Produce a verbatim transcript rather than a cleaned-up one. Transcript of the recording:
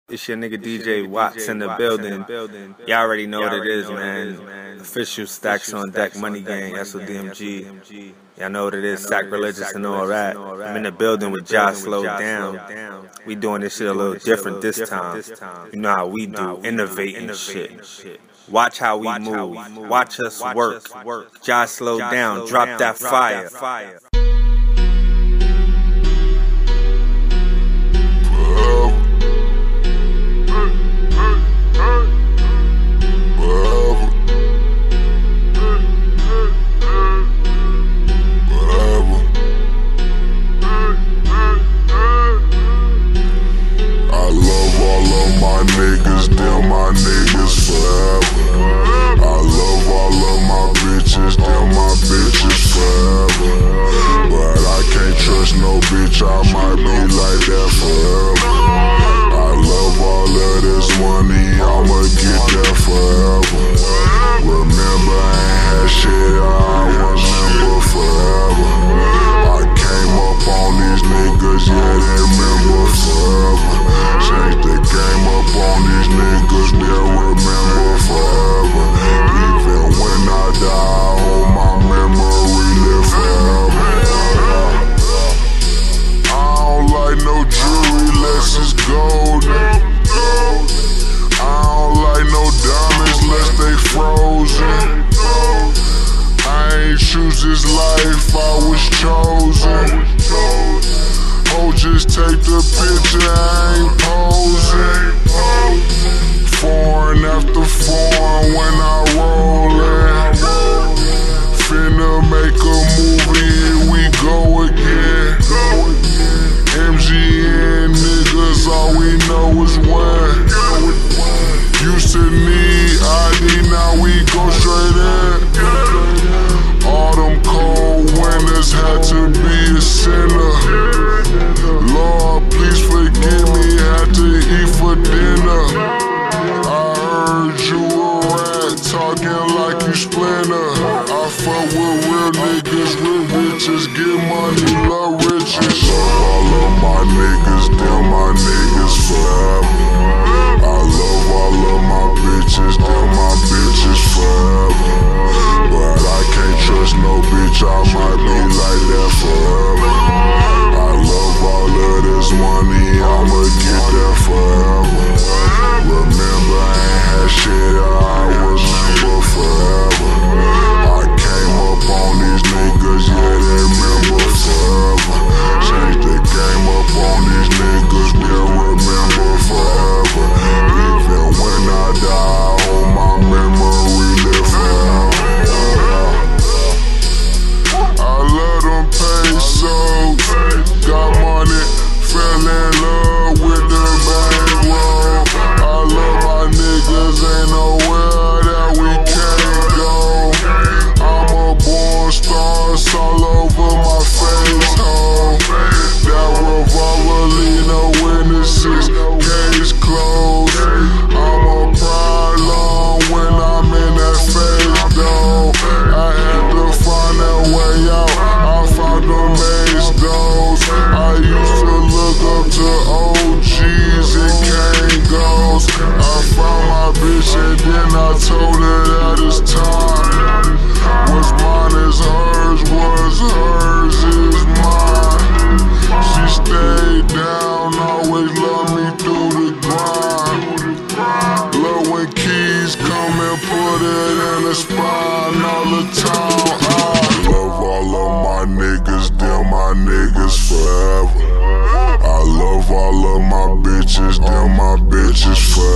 It's your nigga D J Watts in the building. Y'all already know what it is, man. Official Stacks on Deck Money Gang, S O D M G. Y'all know what it is, sacrilegious and all that. I'm in the building with Josh Slow Down. We doing this shit a little different this time. You know how we do, innovating shit. Watch how we move. Watch us work. Josh Slow Down, drop that fire. Niggas, them my niggas forever. I love all of my bitches, them my bitches forever. But I can't trust no bitch, I might be like that forever. I love all of this money, I'ma get that forever. Remember I ain't had shit, I remember forever. I came up on these niggas, yeah they remember forever. Change the game up on these niggas, they'll remember forever. Even when I die, I hold my memory live forever. I don't like no jewelry unless it's golden. I don't like no diamonds unless they frozen. I ain't choose this life, I was chosen. Oh, just take the picture, I ain't posing. Foreign after foreign when I rollin'. Finna make a movie, here we go again. M G N niggas, all we know is when. Used to need I D, now we go straight in. All them cold winters had to be a sinner. Lord, please forgive me, had to eat for dinner. I heard you a rat, talking like you Splinter. I fuck with real niggas, real bitches, get money, love riches. I love all of my niggas, them my niggas forever. I love all of my bitches, them my bitches forever. But I can't trust no bitch, I might be like that forever. I love all of this money, I'ma get that forever. Remember I ain't had shit, I remember forever. I came up on these niggas, yeah they remember forever. Change the game up on these niggas, they'll remember forever. Even when I die, I hold my memory live forever. I love them pesos, got money, fell in love with the bankroll. I love my niggas, ain't nowhere that we can't go. I'm a born star, it's all over my face, ho. That revolver lead no witnesses, case closed. I'm a pride long when I'm in that phase, though. I had to find that way out, I found the maze doors. I used to look up to O Gs and Kangos. I found my bitch and then I told her that it's time. What's mine is hers, what's hers is mine. She stayed down, always loved me through the grind. Love when keys come and put it in the spine all the time. I love all of my niggas, them my niggas forever. I love all of my bitches, them my bitches forever.